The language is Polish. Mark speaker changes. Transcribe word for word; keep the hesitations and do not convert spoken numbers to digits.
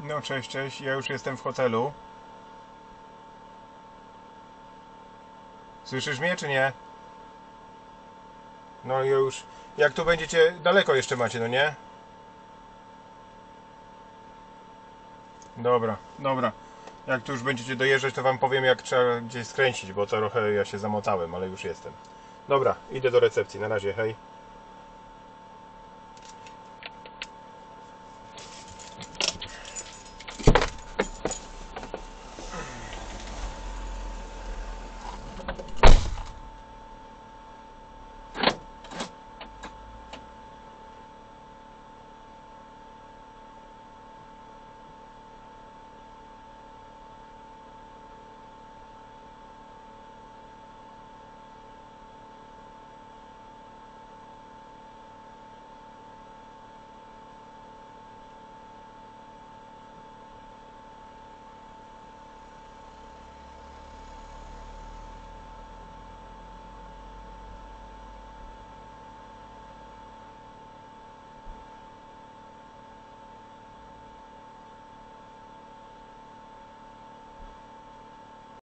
Speaker 1: No cześć, cześć, ja już jestem w hotelu. Słyszysz mnie czy nie? No i już, jak tu będziecie, daleko jeszcze macie, no nie? Dobra, dobra. Jak tu już będziecie dojeżdżać, to wam powiem, jak trzeba gdzieś skręcić, bo trochę ja się zamotałem, ale już jestem. Dobra, idę do recepcji, na razie, hej.